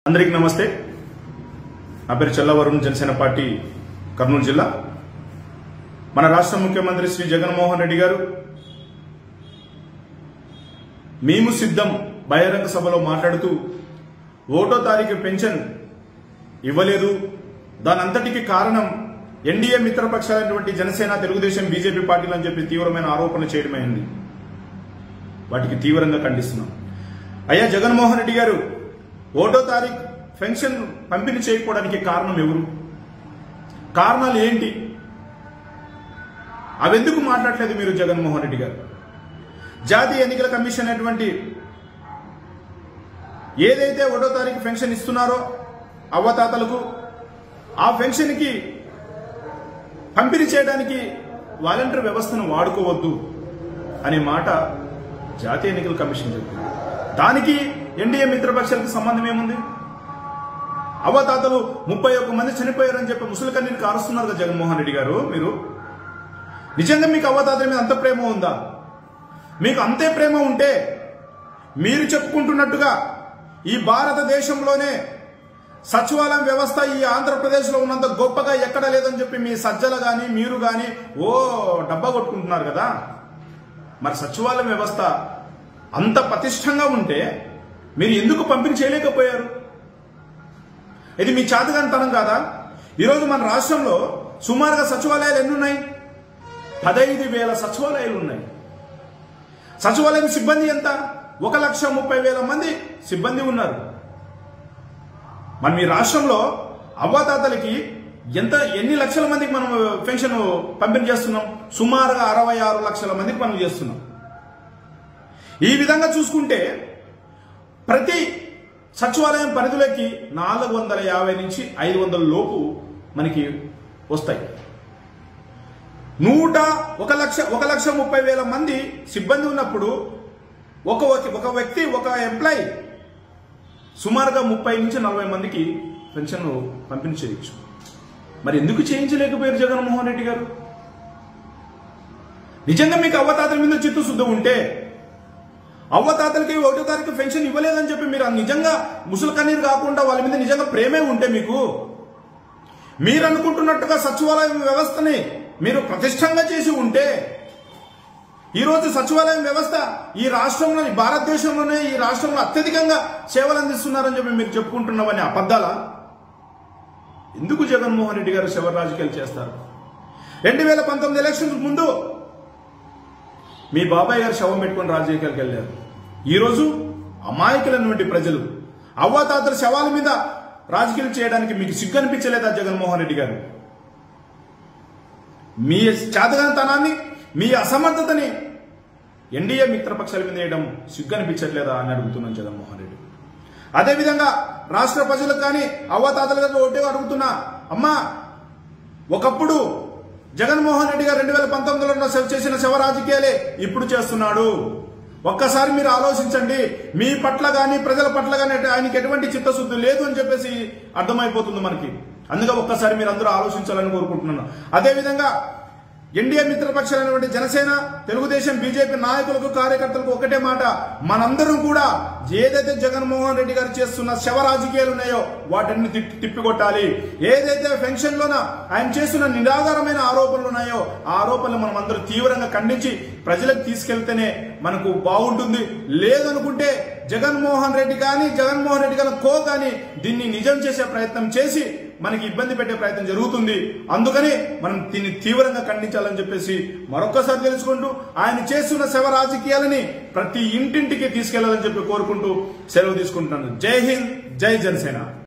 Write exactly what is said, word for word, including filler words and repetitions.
అందరికీ నమస్తే. నా పేరు చెల్లవరుణ్, జనసేన పార్టీ కర్నూలు జిల్లా. మన రాష్ట్ర ముఖ్యమంత్రి శ్రీ జగన్మోహన్ రెడ్డి గారు మేము సిద్ధం బహిరంగ సభలో మాట్లాడుతూ ఓటో తారీఖు పెన్షన్ ఇవ్వలేదు, దానంతటికి కారణం ఎన్డీఏ మిత్రపక్షాలైనటువంటి జనసేన, తెలుగుదేశం, బీజేపీ పార్టీలు అని చెప్పి తీవ్రమైన ఆరోపణలు చేయడమైంది. వాటికి తీవ్రంగా ఖండిస్తున్నాం. అయ్యా జగన్మోహన్ రెడ్డి గారు, ఓటో తారీఖు పెన్షన్ పంపిణీ చేయకపోవడానికి కారణం ఎవరు? కారణాలు ఏంటి? అవెందుకు మాట్లాడలేదు మీరు జగన్మోహన్ రెడ్డి గారు? జాతీయ ఎన్నికల కమిషన్ అటువంటి ఏదైతే ఒకటో తారీఖు పెన్షన్ ఇస్తున్నారో అవ్వతాతలకు, ఆ పెన్షన్కి పంపిణీ చేయడానికి వాలంటీర్ వ్యవస్థను వాడుకోవద్దు అనే మాట జాతీయ ఎన్నికల కమిషన్ చెప్పింది. దానికి ఎన్డీఏ మిత్రపక్షాలకు సంబంధం ఏముంది? అవ్వతాతలు ముప్పై ఒక్క మంది చనిపోయారని చెప్పి ముసలి కన్నీరు కారుస్తున్నారు కదా జగన్మోహన్ రెడ్డి గారు. మీరు నిజంగా మీకు అవ్వతాతల మీద అంత ప్రేమ ఉందా? మీకు అంతే ప్రేమ ఉంటే మీరు చెప్పుకుంటున్నట్టుగా ఈ భారతదేశంలోనే సచివాలయం వ్యవస్థ ఈ ఆంధ్రప్రదేశ్లో ఉన్నంత గొప్పగా ఎక్కడ లేదని చెప్పి మీ సజ్జలు గాని మీరు గాని ఓ డబ్బా కొట్టుకుంటున్నారు కదా. మరి సచివాలయం వ్యవస్థ అంత పటిష్టంగా ఉంటే మీరు ఎందుకు పంపిణీ చేయలేకపోయారు? ఇది మీ చేతగానితనం కాదా? ఈరోజు మన రాష్ట్రంలో సుమారుగా సచివాలయాలు ఎన్నున్నాయి? పదహైదు వేల సచివాలయాలు ఉన్నాయి. సచివాలయం సిబ్బంది ఎంత? ఒక లక్ష ముప్పై వేల మంది సిబ్బంది ఉన్నారు. మన మీ రాష్ట్రంలో అవ్వాతాతలకి ఎంత ఎన్ని లక్షల మందికి మనం పెన్షన్ పంపిణీ చేస్తున్నాం? సుమారుగా అరవై ఆరు లక్షల మందికి మనం చేస్తున్నాం. ఈ విధంగా చూసుకుంటే ప్రతి సచివాలయం పరిధిలోకి నాలుగు వందల యాభై నుంచి ఐదు వందల లోపు మనకి వస్తాయి. నూట ఒక లక్ష ఒక లక్ష ముప్పై వేల మంది సిబ్బంది ఉన్నప్పుడు ఒక ఒక వ్యక్తి ఒక ఎంప్లాయీ సుమారుగా ముప్పై నుంచి నలభై మందికి పెన్షన్ పంపిణీ చేయొచ్చు. మరి ఎందుకు చేయించలేకపోయారు జగన్మోహన్ రెడ్డి గారు? నిజంగా మీకు అవ్వతాతల మీద చిత్తశుద్ధి ఉంటే, అవ్వతాతలకి ఒకటో తారీఖు పెన్షన్ ఇవ్వలేదని చెప్పి మీరు నిజంగా ముసలి కన్నీరు కాకుండా వాళ్ళ మీద నిజంగా ప్రేమే ఉంటే, మీకు మీరు అనుకుంటున్నట్టుగా సచివాలయం వ్యవస్థని మీరు ప్రతిష్టంగా చేసి ఉంటే, ఈరోజు సచివాలయం వ్యవస్థ ఈ రాష్ట్రంలో, భారతదేశంలోనే ఈ రాష్ట్రంలో అత్యధికంగా సేవలు అందిస్తున్నారని చెప్పి మీరు చెప్పుకుంటున్నామని అబద్ధాలా? ఎందుకు జగన్మోహన్ రెడ్డి గారు శవ రాజకీయాలు చేస్తారు? రెండు వేల పంతొమ్మిది ఎలక్షన్ ముందు మీ బాబాయ్ గారు శవం పెట్టుకుని రాజకీయాలకు వెళ్ళారు. ఈరోజు అమాయకులైనటువంటి ప్రజలు అవ్వాతాతల శవాల మీద రాజకీయాలు చేయడానికి మీకు సిగ్గు అనిపించలేదా జగన్మోహన్ రెడ్డి గారు? మీ చేతగానితనాన్ని, మీ అసమర్థతని ఎన్డీఏ మిత్రపక్షాల మీద వేయడం సిగ్గు అనిపించట్లేదా అని అడుగుతున్నాను జగన్మోహన్ రెడ్డి. అదేవిధంగా రాష్ట్ర ప్రజలకు కానీ అవ్వాతాతల గారు ఒకటే అడుగుతున్నా, అమ్మా ఒకప్పుడు జగన్మోహన్ రెడ్డి గారు రెండు వేల పంతొమ్మిదిలో చేసిన శవ రాజకీయాలే ఇప్పుడు చేస్తున్నాడు. ఒక్కసారి మీరు ఆలోచించండి. మీ పట్ల గాని ప్రజల పట్ల గాని ఆయనకి ఎటువంటి చిత్తశుద్ధి లేదు అని చెప్పేసి అర్థమైపోతుంది మనకి. అందుకే ఒక్కసారి మీరు అందరూ ఆలోచించాలని కోరుకుంటున్నాను. అదేవిధంగా ఎన్డీఏ మిత్రపక్షాలైనటువంటి జనసేన, తెలుగుదేశం, బీజేపీ నాయకులకు, కార్యకర్తలకు ఒకటే మాట, మనందరం కూడా ఏదైతే జగన్మోహన్ రెడ్డి గారు చేస్తున్న శవ రాజకీయాలు ఉన్నాయో వాటిని తిప్పికొట్టాలి. ఏదైతే పెన్షన్ లోన ఆయన చేస్తున్న నిరాధారమైన ఆరోపణలు ఉన్నాయో ఆ ఆరోపణలు మనం అందరూ తీవ్రంగా ఖండించి ప్రజలకు తీసుకెళ్తేనే మనకు బాగుంటుంది. లేదనుకుంటే జగన్మోహన్ రెడ్డి కానీ జగన్మోహన్ రెడ్డి గారి కో కానీ దీన్ని నిజం చేసే ప్రయత్నం చేసి మనకి ఇబ్బంది పెట్టే ప్రయత్నం జరుగుతుంది. అందుకని మనం దీన్ని తీవ్రంగా ఖండించాలని చెప్పేసి మరొక్కసారి తెలుసుకుంటూ ఆయన చేస్తున్న శవ రాజకీయాలని ప్రతి ఇంటింటికి తీసుకెళ్లాలని చెప్పి కోరుకుంటూ సెలవు తీసుకుంటున్నాను. జై హింద్, జై జనసేన.